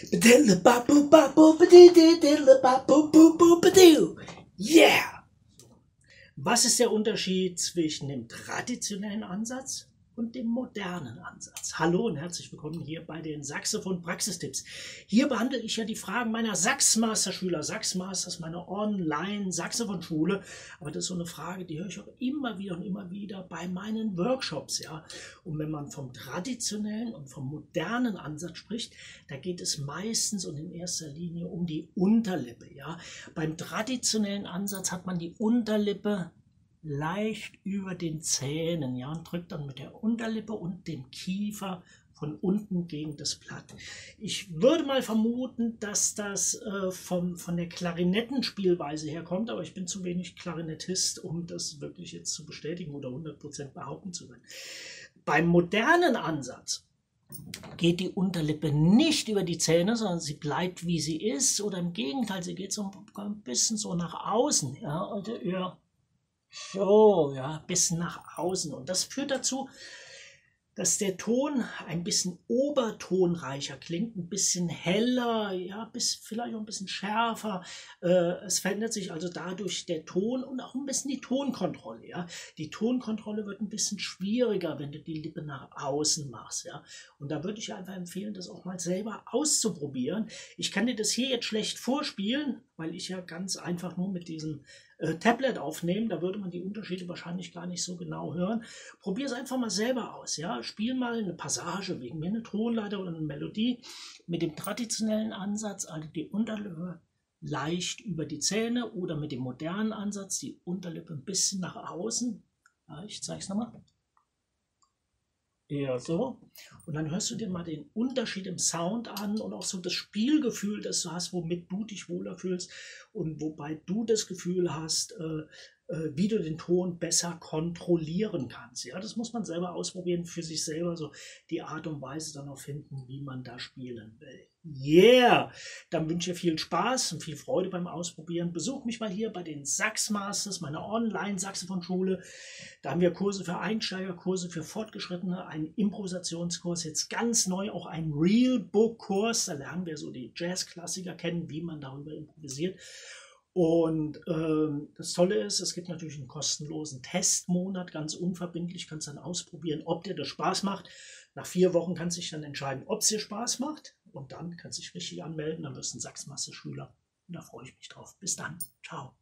Yeah! Was ist der Unterschied zwischen dem traditionellen Ansatz und dem modernen Ansatz? Hallo und herzlich willkommen hier bei den Saxophon-Praxistipps. Hier behandle ich ja die Fragen meiner Saxmaster-Schüler. Saxmaster ist meine Online-Saxophonschule, aber das ist so eine Frage, die höre ich auch immer wieder und immer wieder bei meinen Workshops. Ja? Und wenn man vom traditionellen und vom modernen Ansatz spricht, da geht es meistens und in erster Linie um die Unterlippe. Ja? Beim traditionellen Ansatz hat man die Unterlippe leicht über den Zähnen, ja, und drückt dann mit der Unterlippe und dem Kiefer von unten gegen das Blatt. Ich würde mal vermuten, dass das von der Klarinettenspielweise herkommt, aber ich bin zu wenig Klarinettist, um das wirklich jetzt zu bestätigen oder 100% behaupten zu können. Beim modernen Ansatz geht die Unterlippe nicht über die Zähne, sondern sie bleibt wie sie ist, oder im Gegenteil, sie geht so ein bisschen so nach außen, ja, oder eher so, ja, bis nach außen. Und das führt dazu, dass der Ton ein bisschen obertonreicher klingt, ein bisschen heller, ja, vielleicht auch ein bisschen schärfer. Es verändert sich also dadurch der Ton und auch ein bisschen die Tonkontrolle. Ja. Die Tonkontrolle wird ein bisschen schwieriger, wenn du die Lippe nach außen machst. Ja. Und da würde ich einfach empfehlen, das auch mal selber auszuprobieren. Ich kann dir das hier jetzt schlecht vorspielen, weil ich ja ganz einfach nur mit diesem Tablet aufnehme. Da würde man die Unterschiede wahrscheinlich gar nicht so genau hören. Probier es einfach mal selber aus. Ja? Spiel mal eine Passage, wegen mir eine Tonleiter oder eine Melodie mit dem traditionellen Ansatz, also die Unterlippe leicht über die Zähne, oder mit dem modernen Ansatz die Unterlippe ein bisschen nach außen. Ja, ich zeige es nochmal. Ja, so. Und dann hörst du dir mal den Unterschied im Sound an und auch so das Spielgefühl, das du hast, womit du dich wohler fühlst und wobei du das Gefühl hast, wie du den Ton besser kontrollieren kannst. Ja, das muss man selber ausprobieren, für sich selber so die Art und Weise dann auch finden, wie man da spielen will. Yeah! Dann wünsche ich dir viel Spaß und viel Freude beim Ausprobieren. Besuch mich mal hier bei den Saxmasters, meiner Online-Saxophonschule. Da haben wir Kurse für Einsteiger, Kurse für Fortgeschrittene, einen Improvisationskurs, jetzt ganz neu auch einen Real-Book-Kurs. Da lernen wir so die Jazz-Klassiker kennen, wie man darüber improvisiert. Und das Tolle ist, es gibt natürlich einen kostenlosen Testmonat, ganz unverbindlich, kannst dann ausprobieren, ob dir das Spaß macht. Nach 4 Wochen kannst du dich dann entscheiden, ob es dir Spaß macht, und dann kannst du dich richtig anmelden, dann wirst du ein Saxmaster-Schüler und da freue ich mich drauf. Bis dann, ciao.